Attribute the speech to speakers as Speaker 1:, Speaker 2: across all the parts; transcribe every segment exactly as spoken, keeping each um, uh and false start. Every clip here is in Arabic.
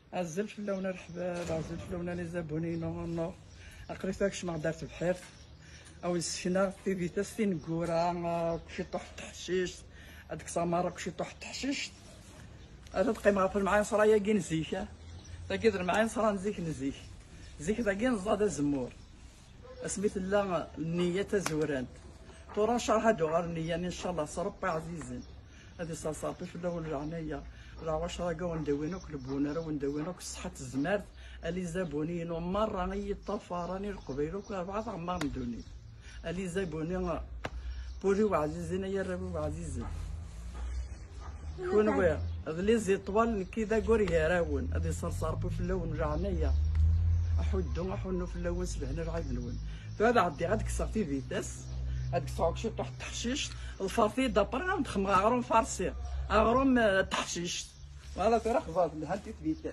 Speaker 1: عزل فلاونا الحباب، عزل فلاونا لي زابونين نو اقريتك شنو درت بحير او السكنه في فيتاس في نكورا كلشي طوح التحشيش هذيك سماره كلشي طوح التحشيش هذا تقيم في المعاين صرايا كي نزيكا تاكيد المعاين صرا نزيك نزيك زيك تاكي نزاد زمور سميت الله النيه تزوران تورا شرح هادو غير النيه ان شاء الله صربي عزيزين هذه صاصابي في الاول العنايه راه واش راه كاع ندوينوك البونه راه ندوينوك صحه الزمارت اللي زابونين ومره غي الطفراني القبيلوك اربعه عمار ندوني اللي زابونين بوريو عزيزين يا ربي عزيزين شكون ويا هذا لي زيطوال كذا كوري يراون هذه صرصاربي في اللون العنايه احدو احنو في اللون سبحنا راه غنون هذا عندي غاديك صافي فيتاس هاديك صاوك شي طوح التحشيش الفارتي دابر غندخل غروم فارسي غروم التحشيش فوالا ترى خفاف هانتي فيتاس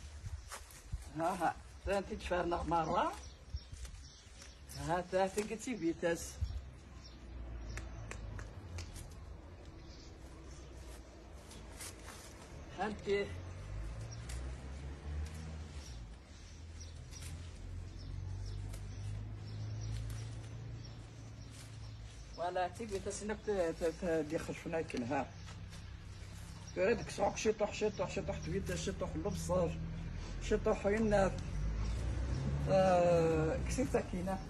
Speaker 1: ها ها انت تفارنا مره ها تا قلتي فيتاس هانتي ولا تيجي تسنك ديخل فينا كنها هذيك صعق شي طوح شي طوح شي طوح تبيت شي طوح البصر شي طوح يناف آه كسير ساكينه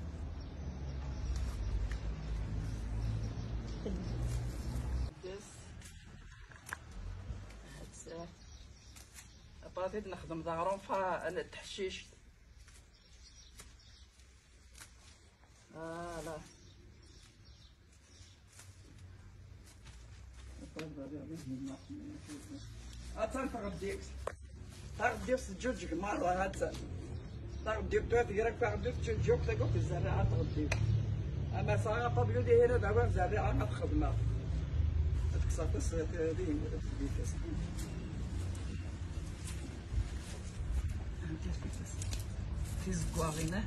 Speaker 1: بغيت نخدم ظهرهم فالتحشيش اه لا هاتان تغديك تغديك سجوجك مرة هاتان تغديك توات غيرك تغديك تجوك تقول في الزراعة تغديك أما ساعة قبل دي هنا دابا الزراعة ما تخدمها هاديك صافي صغيرة هادي فيتاس في زكواغينه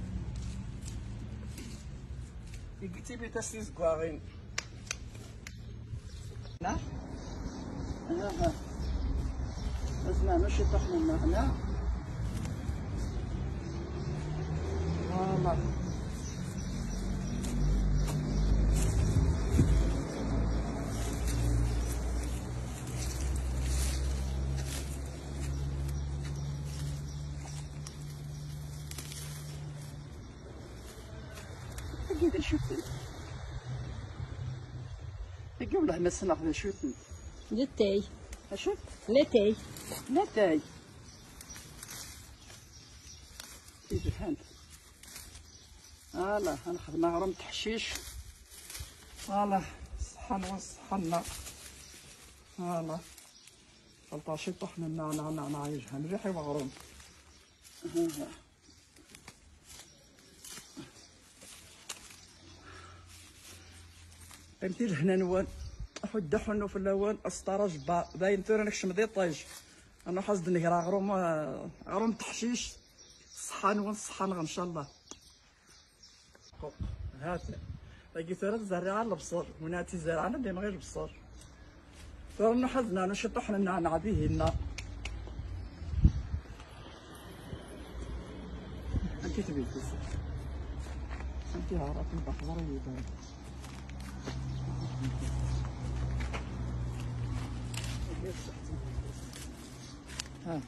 Speaker 1: قلتي فيتاس في زكواغين لا ها ها اسمع ماشي طحنا هنا فوالا كيدير شوفي تقول والله ما سناخذ شوفي
Speaker 2: للتاي
Speaker 1: اشوف
Speaker 2: لتاي
Speaker 1: لا تاي كيف هانت فوالا غنخدم غرام تحشيش فوالا صحن وصحنا فوالا خلطاشي طحنا النعناع نعناع يجهن ريحي وغروم ها ها قيمتي لهنا نوان حد حنو في اللون اسطرج باين تورا نكش مضي طيج انا حاسد نقرا غروم غروم تحشيش صحان ونصحان ان شاء الله هات لقيت راه زرع البصر وناتي زرعنا ديما غير البصر تورا نحزنا انا شي طحنا النعناع به لنا انت تبي انت عارف البحر يبان ها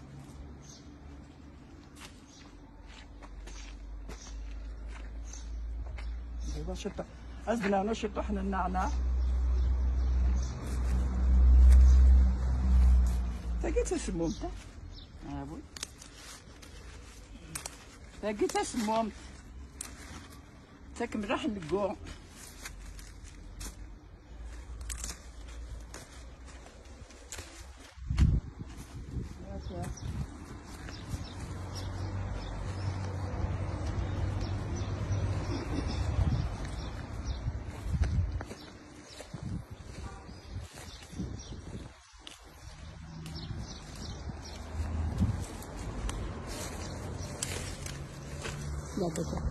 Speaker 1: دابا شطح أزدنا أنا شطحنا النعناع تاكي تسموم تا ها بوي تاكي تسموم تاك مراح نقو
Speaker 2: لا بد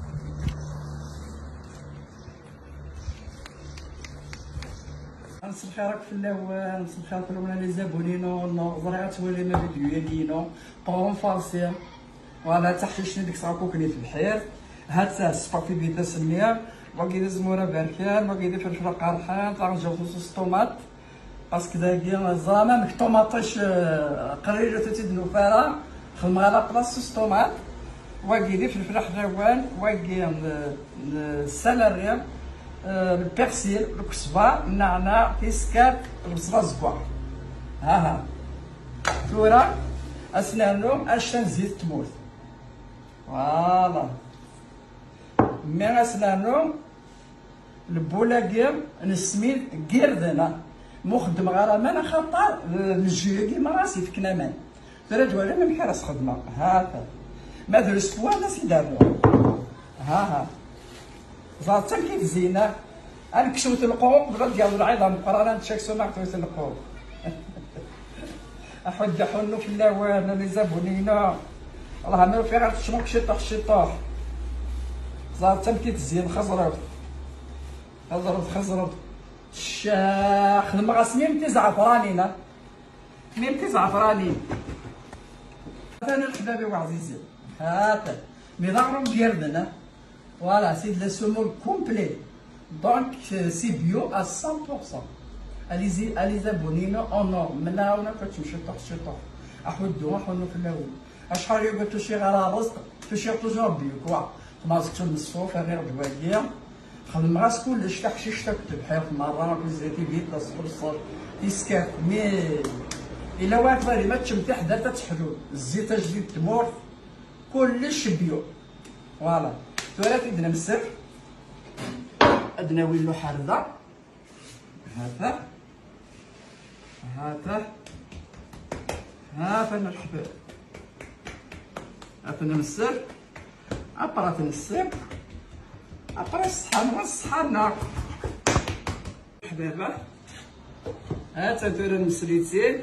Speaker 1: مسا الخير راك في الاول، مسا الخير كلهم لي زابونينو زريعه تولي ما فيديو ديالو طون فاسي فوالا تحشيشني ديك الساعه كوكني في الحيط. هاد السباكي بيتا سميه باقي داز مورا بركان باقي داير فلفل قرحان طنجر صوص طوماط باسكو داكي زعما مك طوماطيش قريره تتدنو فارا خدم على بلاص طوماط واقي داير فلفل حلوان واقي السلريه البيرسيل الكزبر النعناع كيسكات البصله الزبار. ها ها ثورة اسنانهم اشتن زيت تموت فوالا مي اسنانهم البولاكير نسميل كيردنا مخدم غرامنا خطر الجيكي ما راسي في كنامان ثلاث ولا من حرس خدمه. هاكا ما درس فوالا سي دارو. ها ها زعما كيف زينه انا كشوت القوم بغا ديال العظام قرانا تشاكسو ما كشوت القوم احد حنو في اللوان لي زابونينا الله ما في غير تشمك شي طاح شي طاح زعما كي تزين خزرت خزرت خزرت الشاخ المغاس ميم زعفرانينا ميم زعفرانين. انا الحبابي وعزيزي هاتا ميضارهم ديالنا فوالا سي دو لا سومول كومبلي دونك سي بيو ا مية بالمية. اليزي اليزا بونينو اون نور منا ونا كتمشي طح شي طح احودو احونو في الاول اشحال يقول تشي غير رزق تشي توجور بيو كوا خماسك نصفو غير دوايا خدم غاس كلش تحشيش تكتب حيط مره ما كنت زيتي بيت تصبر يسكاف مي الا واحد غير ما تشم حدا تتحلول الزيت جديد تمور كلش بيو فوالا. ثلاث عندنا مسر عندنا ويلو حرده هذا هذا هذا الحباب هذا مسر عبرات السر عبر الصحن والصحن حبابه هذا ثورة المسريتين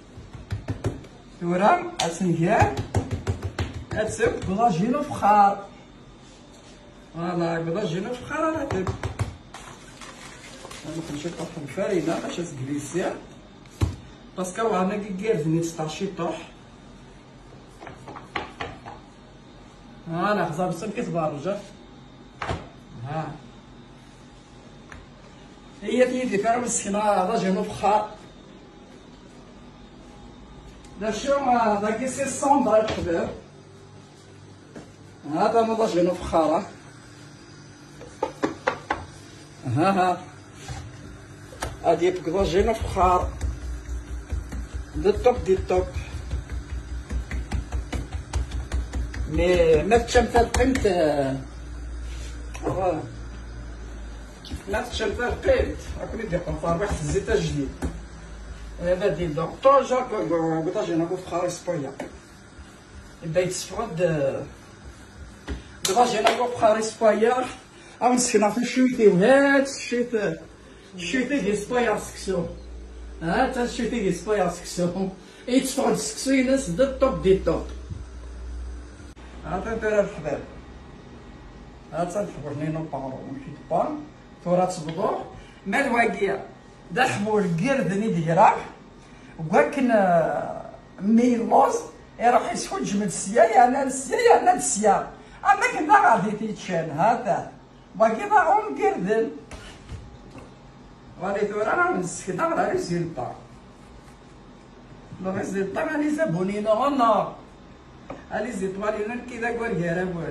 Speaker 1: ثورة اسنكيان هاد سب بلاجينو فخار فوالا بلاجينو فخار على تب انا كنمشي نطيح الفرينه باش تجليسيا باسكو انا كي كيردني تطاشي طوح فوالا خزاب السم كتبارجه. ها هي تيدي كان مسكينه راجل فخار دا شو دا كيسي الصندرا الحباب هذا مضجن فخاره. ها ها هادي بكضجن فخار دي الطوب دي الطوب مي ما تشمت قيمت ما تشمت قيمت راكم يدير قنطار واحد الزيت جديد هذا ديال دونك توجور بضجن فخار سبويا يبدا يتصفرد دابا جينا نروح بخاري سباير او مسكنا في الشويتي وهاد الشيت الشويتي ديال سباير سكسو ها تا الشويتي ديال سباير سكسو يتفرد السكسو ينس دا الطوب ديال الطوب. ها تا دايره الحباب ها تا الحبرنينو بارو ماشي بار ثورة تصبدو مع الواقية دا حمول كيردني ديراه وكاكن ميلوز يروح يسحو جمد السيا يعني السيا يعني السيا انا كنا غادي تيتشان هذا باقي باغون كيردن غادي ثورة راه مسكنا راه ريزولطا لو ريزولطا راني زابونينو غنار الي زيتوالينا كذا كواركارا بوال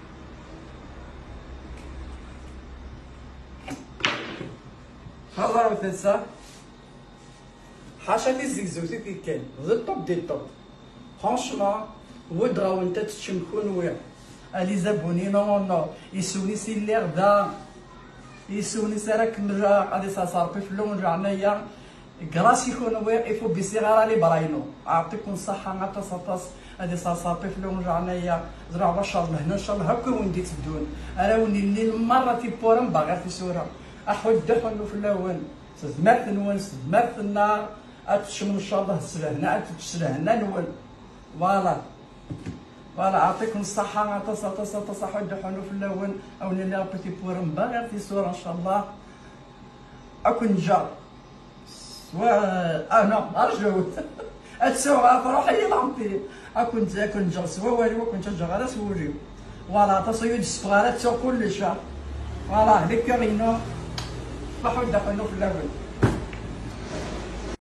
Speaker 1: خضر وثلثة حاشا لي زيكزوتي كي كان ذا الطوب ديال الطوب فرونشمون ودغا وانت تشمكون ويا الي زابونينو نو يسوني سي اللي غدا يسوني سراك نرجع غادي صاربي في اللون رجعنايا كراس يكون ويا يفو بصغار لي براينو اعطيكم الصحه غاتا سطاس غادي صاربي في اللون رجعنايا زرع بشر لهنا ان شاء الله هكا وين دي تبدون انا وني الليل مره تيبورم باغا في سوره احود دخلوا في اللون سدمات نون سدمات النار اتشم ان شاء الله السلهنا اتشلهنا نون فوالا فوالا يعطيكم الصحة تصا تصا تصا حد حلو في اللون او نلا بيتي بورم باغي في صورة ان شاء الله اكون جار سوا انا ارجوت اتسوغ تروحي لامبي كنت كنت جالس والي وكنت جالس سوري فوالا تصيد الصغار تسوق كل شهر فوالا هذيك كاينو صباح ودخلنا في الاول